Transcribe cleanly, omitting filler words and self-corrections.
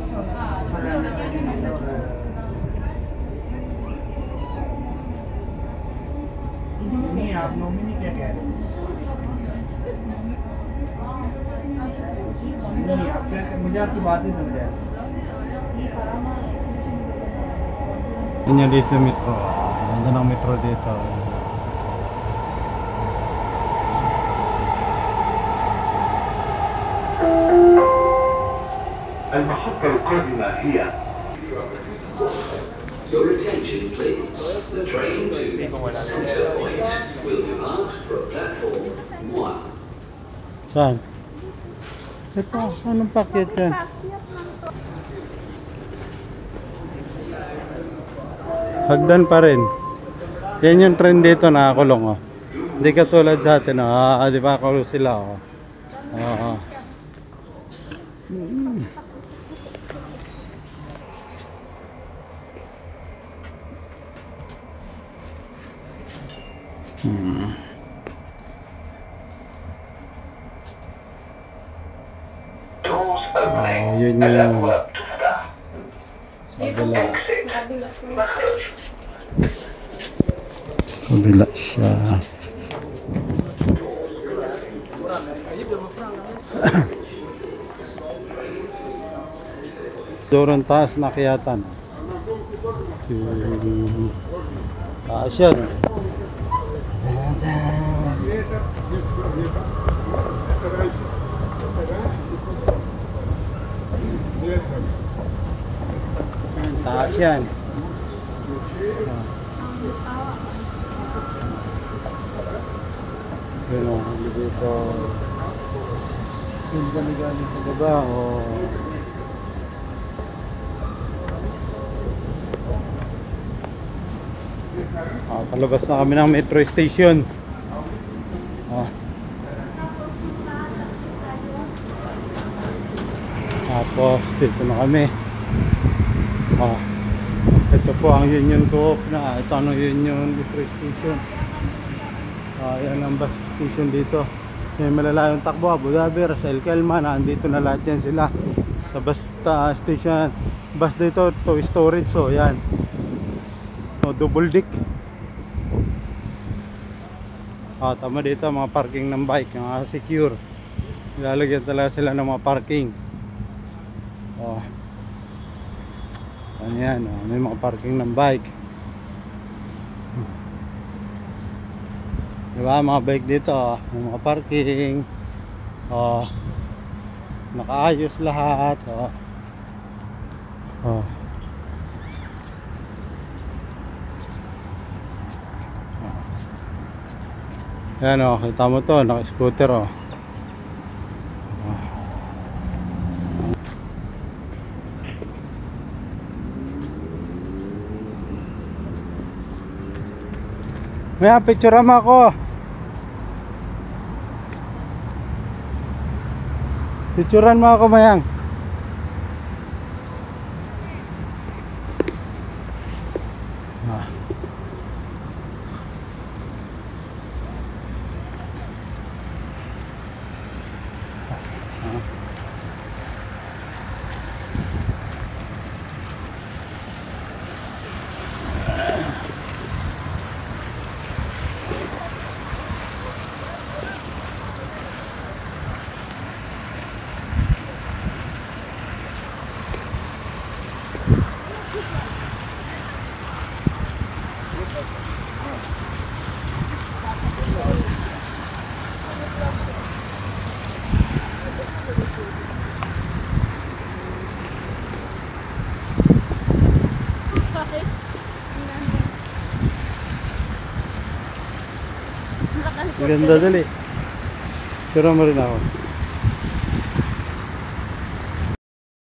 नहीं आप नॉमिनी क्या कह रहे हैं? नहीं आप क्या, मुझे आपकी बात नहीं समझ आया. Ini dito metro. Ganda ng metro dito. المحطة القادمة هي Your attention please. The train to Center Point will depart from platform 1. Saan? Ito, anong packet yan? Hagdan pa rin. Yan yung trend dito, nakakulong oh. Hindi katulad sa atin oh. Di ba kulong sila oh. Oo. doors opening. Oh, yun yung الأبواب تفتح. sa kabila. مخرج. Kabila siya. Doon taas na kiyatan. Taas yan. Taas yan. Yun o, dito. Yung galing sa baba o palabas na kami ng metro station. Tapos dito na kami. Ito po ang Union Co-op na. Ito ang Union metro station. Yan ang bus station dito. May malalayong takbo, Abu Dhabi, Ras Al Khaimah. Nandito na lahat yan sila sa bus station. Bus dito, to storage. So yan, double deck. Tama dito mga parking ng bike, mga secure. Ilalagyan talaga sila ng mga parking. Ano yan, may mga parking ng bike. Diba, mga bike dito, may mga parking. Nakaayos lahat. Yan o, kita mo to, naka-scooter o. Maya, picture mo ako. Picturean mo ako, Mayang. Ganda dali. Tira mo rin ako.